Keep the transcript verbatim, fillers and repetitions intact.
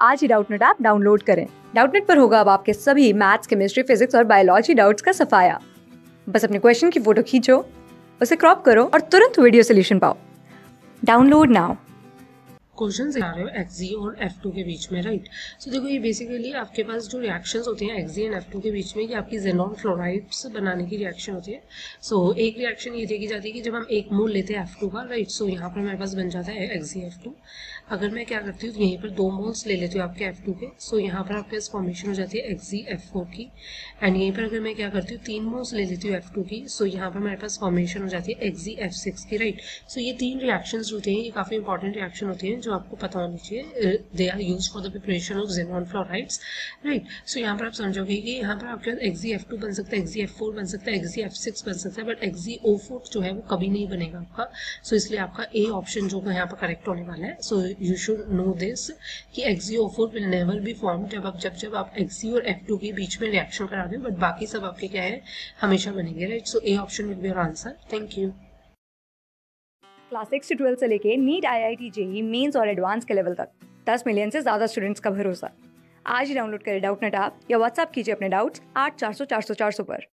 आज ही Doubtnut app download करें। डाउटनेट पर होगा अब आपके सभी मैथ्स, केमिस्ट्री, फिजिक्स और बायोलॉजी डाउट्स का सफाया। बस अपने क्वेश्चन की फोटो खींचो, उसे क्रॉप करो और तुरंत वीडियो सोल्यूशन पाओ। Download now. क्वेश्चन आ रहे हो एक्स और एफ टू के बीच में, राइट। सो देखो, ये बेसिकली आपके पास जो रिएक्शंस होती हैं एक्स एंड एफ टू के बीच में, ये आपकी जेनॉन फ्लोराइड्स बनाने की रिएक्शन होती है। सो so, एक रिएक्शन ये देखी जाती है कि जब हम एक मोल लेते हैं एफ टू का, राइट, सो यहाँ पर हमारे पास बन जाता है एक्स एफ टू। अगर मैं क्या करती हूँ, यहीं पर दो मोल्स ले लेती हूँ आपके एफ टू के, सो so, यहाँ पर आपके पास फॉर्मेशन हो जाती है एक्स एफ फोर की। एंड यहीं पर अगर मैं क्या करती हूँ, तीन मोल्स ले लेती हूँ एफ टू की, सो so, यहाँ पर हमारे पास फॉर्मेशन हो जाती है एक्स एफ सिक्स की, राइट। सो ये तीन रिएक्शंस होते हैं, ये काफ़ी इंपॉर्टेंट रिएक्शन होती हैं जो आपको पता होनी चाहिए। They are use for the preparation of xenon fluorides, right. So यहाँ पर आप समझोगे कि यहाँ पर आपके पास एक्स एफ टू बन सकता है, एक्स एफ फोर बन सकता है, एक्स एफ सिक्स बन सकता है, बट एक्स ओ फोर जो है वो कभी नहीं बनेगा आपका। सो so, इसलिए आपका ए ऑप्शन जो यहाँ पर करेक्ट होने वाला है। So you should know this कि X O four will never be form जब आप जब जब आप एक्स और एफ टू के बीच में रिएक्शन करा दो, बट बाकी सब आपके क्या है, हमेशा बनेंगे, right. So A option will be your answer. Thank you. Class six से ट्वेल्थ से लेके NEET, I I T, JEE, mains और एडवांस के लेवल तक दस मिलियन से ज्यादा स्टूडेंट्स का भरोसा। आज ही डाउनलोड करें डाउटनेट ऐप या व्हाट्सएप कीजिए अपने डाउट्स आठ चार सौ चार सौ चार सौ पर।